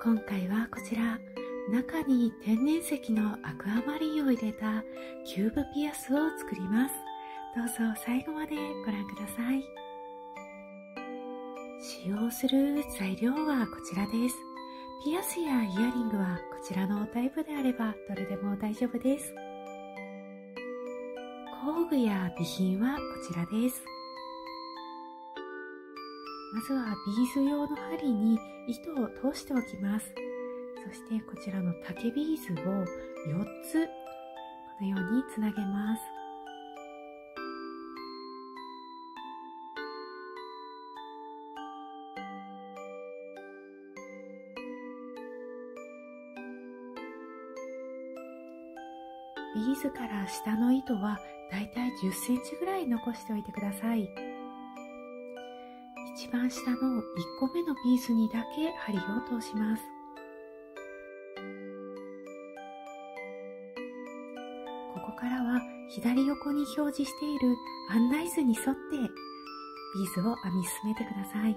今回はこちら、中に天然石のアクアマリンを入れたキューブピアスを作ります。どうぞ最後までご覧ください。使用する材料はこちらです。ピアスやイヤリングはこちらのタイプであればどれでも大丈夫です。工具や備品はこちらです。まずはビーズ用の針に糸を通しておきます。そしてこちらの竹ビーズを4つこのようにつなげます。ビーズから下の糸はだいたい10センチぐらい残しておいてください。一番下の1個目のビーズにだけ針を通します。ここからは左横に表示している案内図に沿ってビーズを編み進めてください。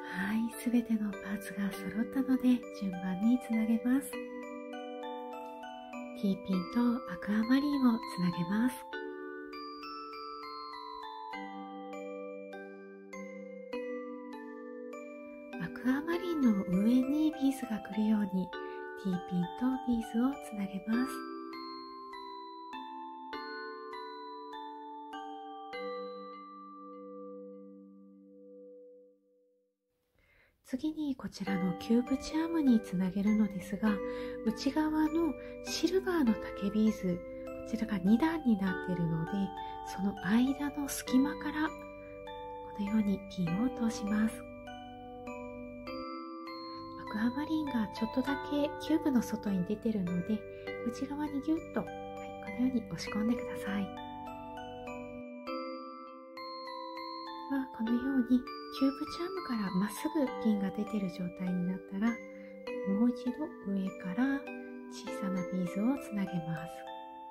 はい、すべてのパーツが揃ったので順番につなげます。T ピンとアクアマリンをつなげます。アクアマリンの上にビーズが来るように T ピンとビーズをつなげます。次にこちらのキューブチャームにつなげるのですが、内側のシルバーの竹ビーズ、こちらが2段になっているので、その間の隙間からこのようにピンを通します。アクアマリンがちょっとだけキューブの外に出ているので、内側にギュッと、このように押し込んでください。このようにキューブチャームからまっすぐピンが出ている状態になったら、もう一度上から小さなビーズをつなげます。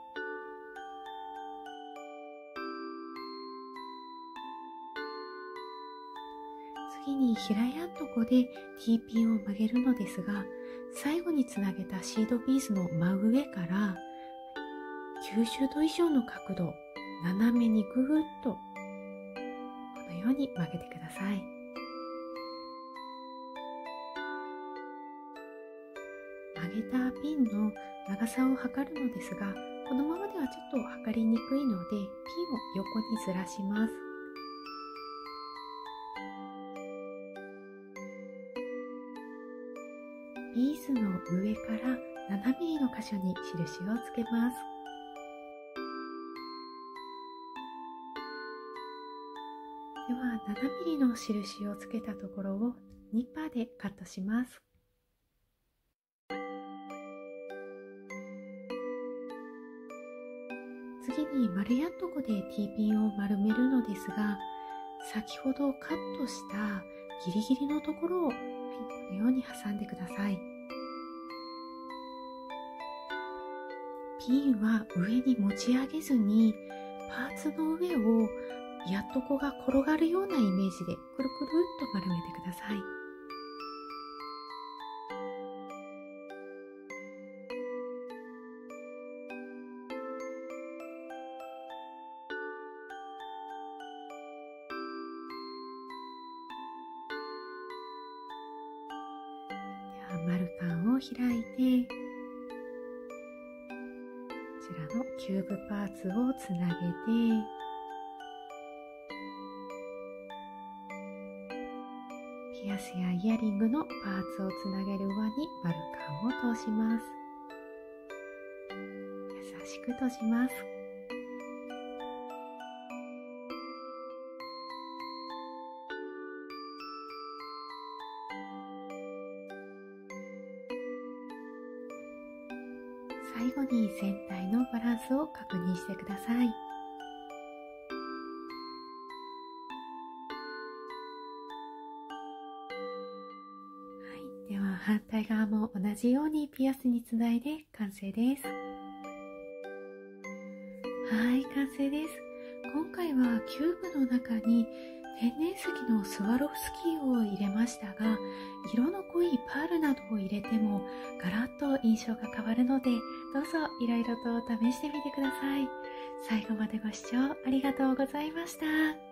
次に平やんとこで T ピンを曲げるのですが、最後につなげたシードビーズの真上から90度以上の角度、斜めにぐーっとこのように曲げてください。曲げたピンの長さを測るのですが、このままではちょっと測りにくいので、ピンを横にずらします。ビーズの上から7ミリの箇所に印をつけます。では7ミリの印をつけたところをニッパーでカットします。次に丸やんとこで T ピンを丸めるのですが、先ほどカットしたギリギリのところを、このように挟んでください。ピンは上に持ち上げずに、パーツの上をやっとこが転がるようなイメージでくるくるっと丸めてください。では丸カンを開いて、こちらのキューブパーツをつなげて、ピアスやイヤリングのパーツをつなげる輪に丸カンを通します。優しく閉じます。最後に全体のバランスを確認してください。では反対側も同じようにピアスにつないで完成です。はい、完成です。今回はキューブの中に天然石のスワロフスキーを入れましたが、色の濃いパールなどを入れてもガラッと印象が変わるので、どうぞいろいろと試してみてください。最後までご視聴ありがとうございました。